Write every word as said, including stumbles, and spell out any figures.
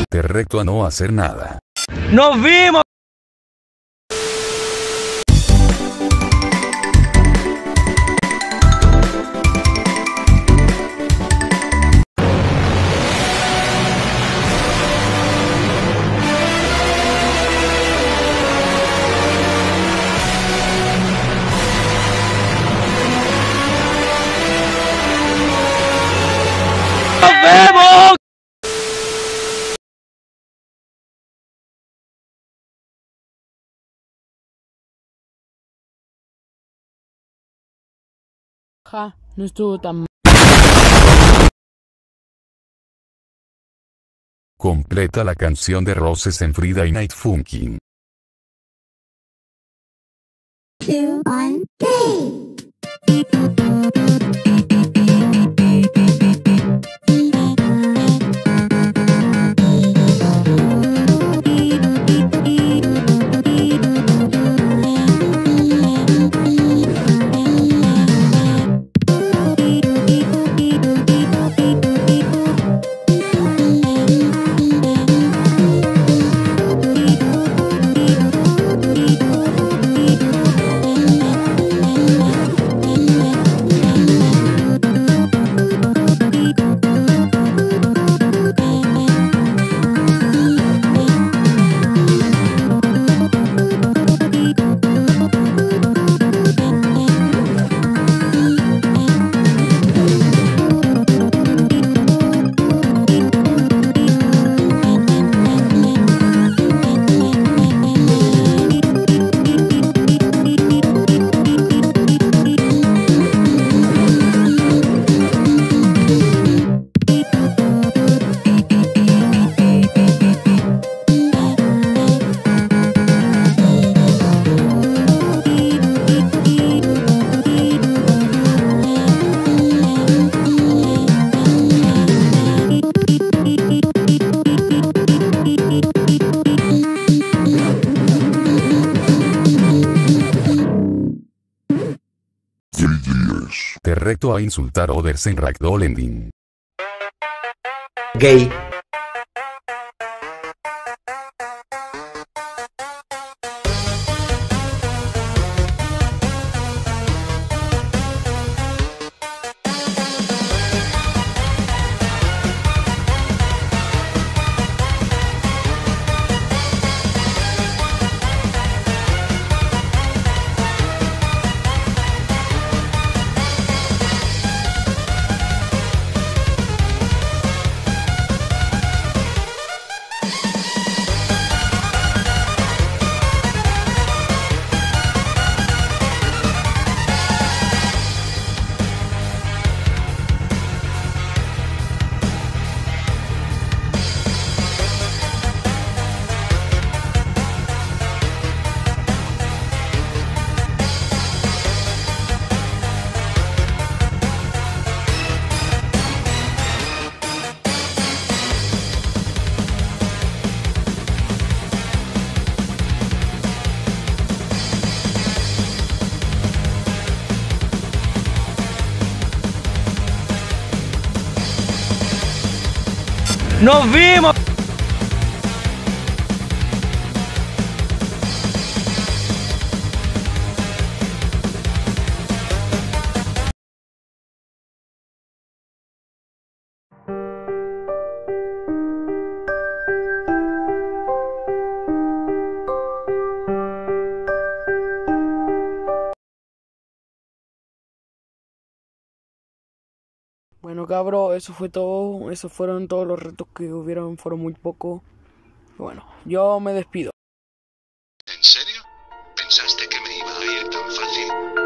Te reto a no hacer nada. ¡Nos vimos! ¡Nos vemos! Ja, no estuvo tan mal. Completa la canción de Roses en Friday Night Funkin'. Two, one, three. Te reto a insultar others en Ragdoll Ending. Gay. ¡Nos vimos! Bueno, cabro, eso fue todo. Esos fueron todos los retos que hubieron. Fueron muy pocos. Bueno, yo me despido. ¿En serio? ¿Pensaste que me iba a ir tan fácil?